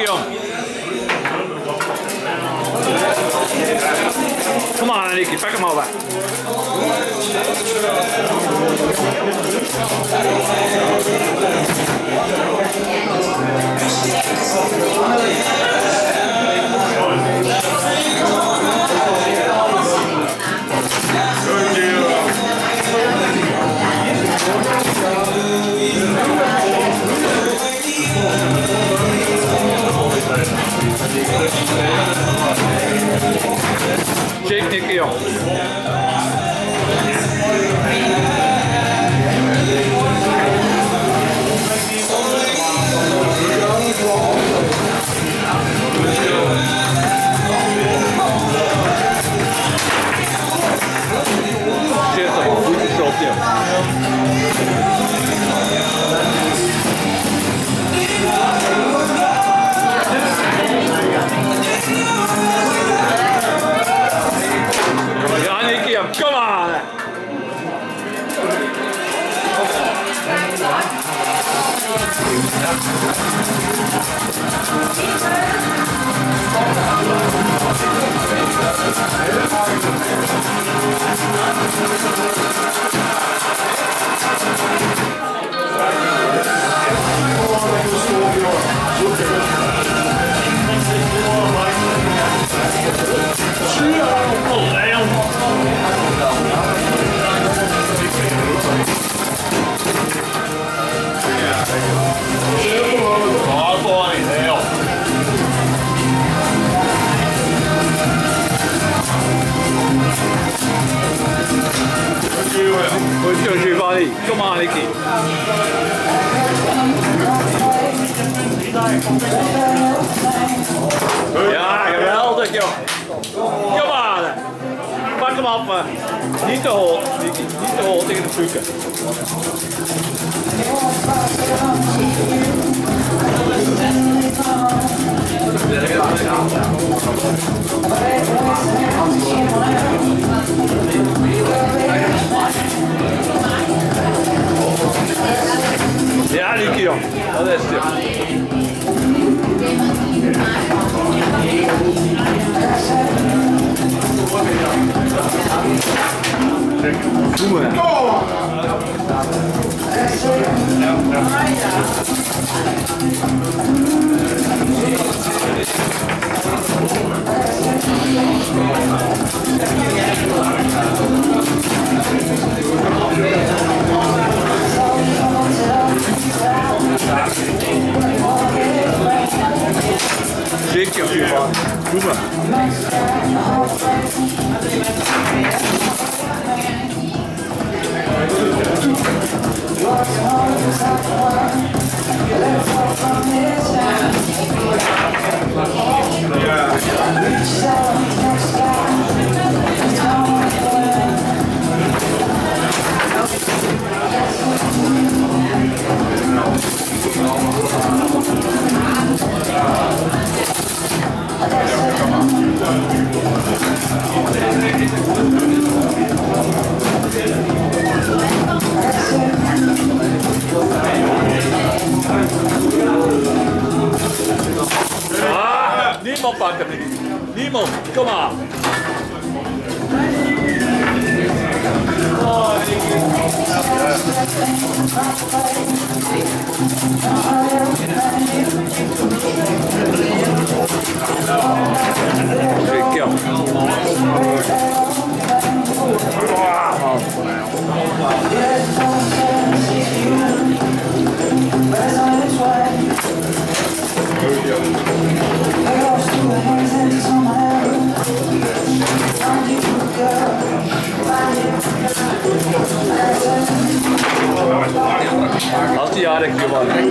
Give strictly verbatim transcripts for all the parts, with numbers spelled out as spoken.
Nicky om. Come on, Nicky, back him over. Shake Nicky om. Come on! Come on, Nicky. Ja, geweldig, joh. Kom aan. Pak hem af. Niet te hoog, Nicky. Niet te hoog tegen de pukken. Ja, Nicky, joh. Dat is het. Doe maar. Zeker, Stefan. Doe maar. Ah, niemand pakt hem niet. Niemand, kom aan. Oh, Als die jaren gewonnen.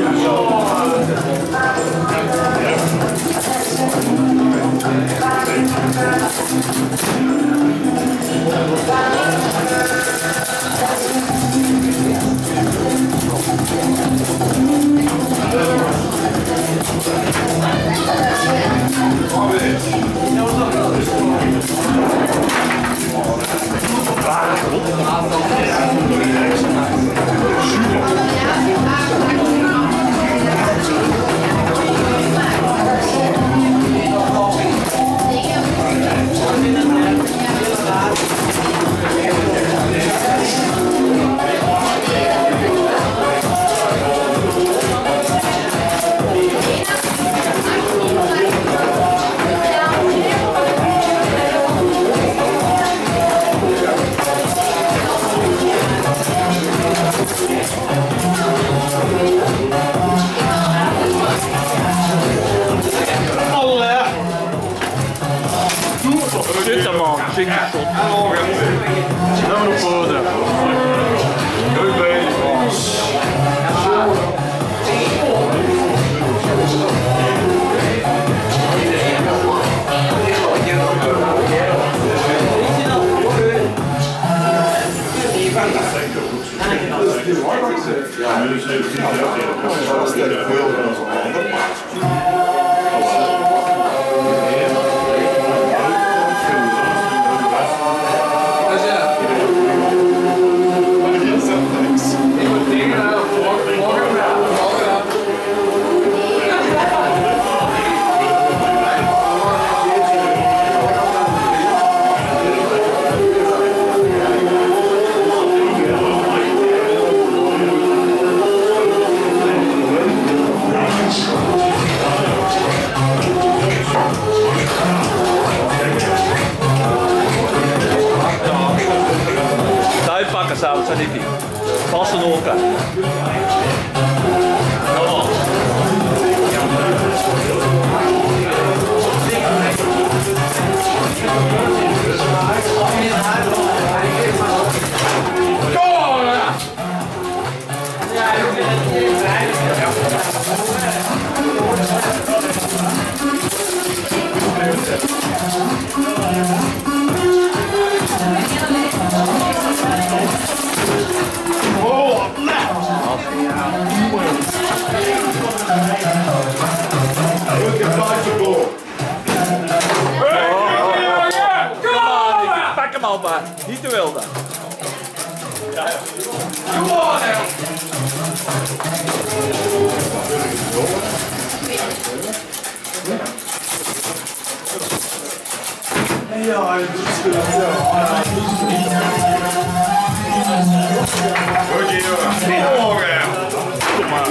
finger shot. Dan nog voor pakken samen, zijn die passen door elkaar. Oh. Pak hem al maar, niet te wild dan. Come on now! Ja, het is goed. Oké, jongen. Kom maar.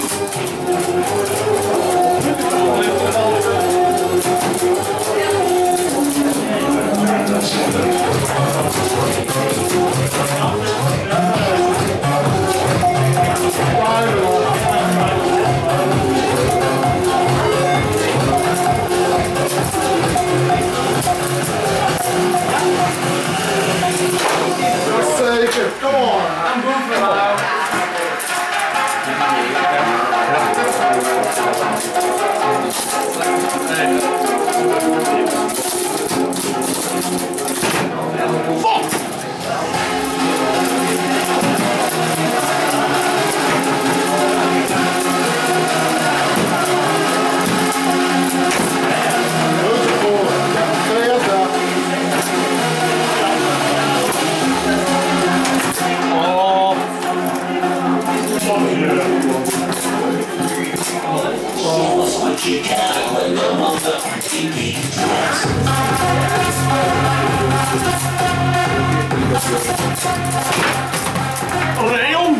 Zeker, come on. I'm going for it. Leon!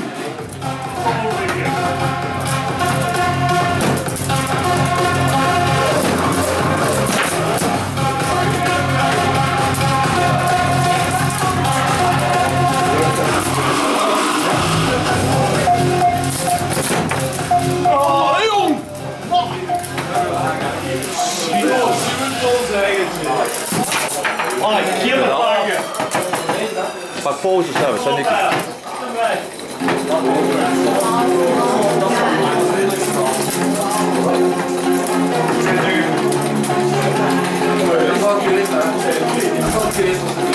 Pak poses hebben, zijn die. Fuck you,